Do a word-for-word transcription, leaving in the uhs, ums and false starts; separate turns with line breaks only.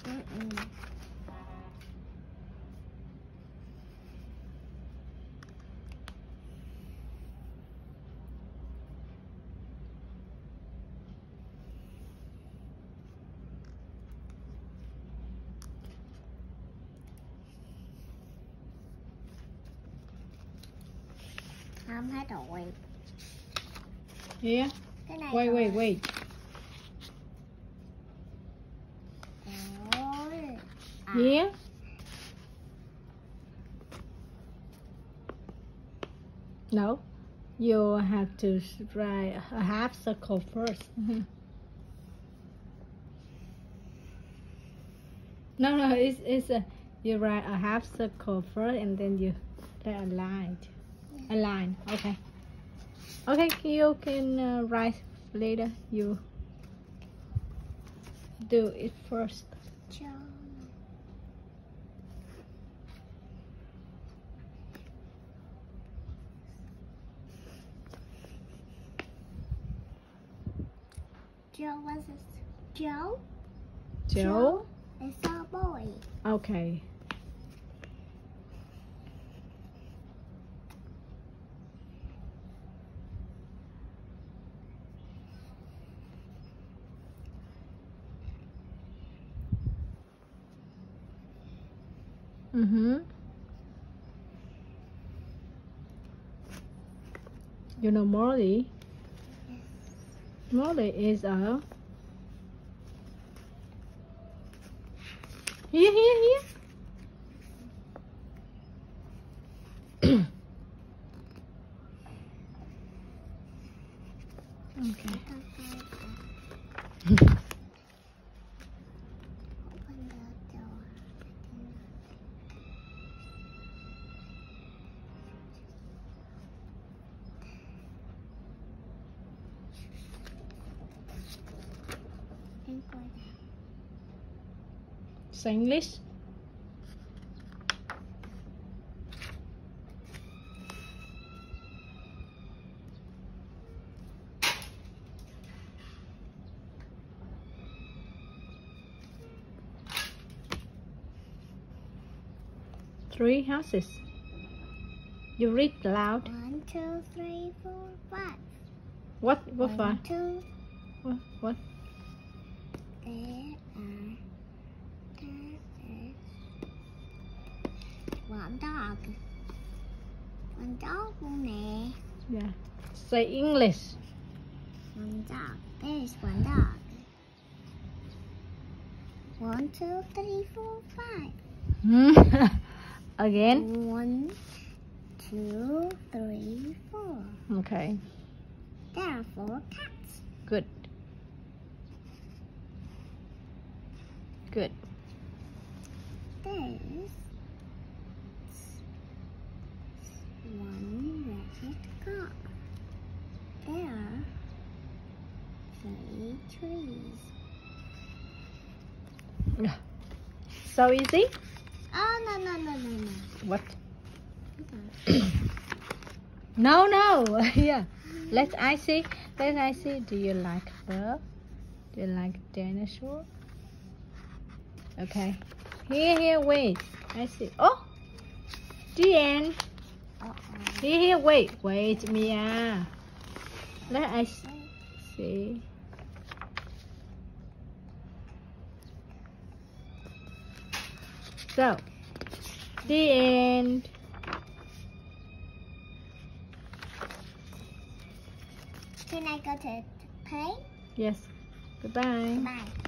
Mm-mm. Không hết rồi.
Here.
Cái này
Wait,
rồi.
wait, wait.
Ôi. À.
Here. No. You have to write a half circle first. No, no, it's it's a you write a half circle first and then you write a line. A line. Okay. Okay, you can uh, write later. You do it first.
Cho. Joe was a Joe?
Joe.
It's a boy.
Okay. Mm-hmm. You know Molly?
Yes.
Molly is a here, here, here. Okay.
Open the door. And go down.
Say English. Three houses. You read loud.
One, two, three, four, five.
What? What
One,
five?
two,
What? What?
there are, there is one dog. One dog luôn nè.
Yeah. Say English.
One dog. There is one dog. One, two, three, four, five.
Again.
One, two, three, four.
Okay.
There are four cats.
Good. Good.
There is one red car. There are three trees.
So easy.
Oh, no, no, no, no, no.
What? No, no. Yeah. Let I see. Let I see. Do you like bird? Do you like dinosaur? Okay. Here, here. Wait. I see. Oh, the end.
Uh-oh.
Here, here. Wait, wait, Mia. Let I see. So, the end.
Can I go to play?
Yes. Goodbye.
Bye.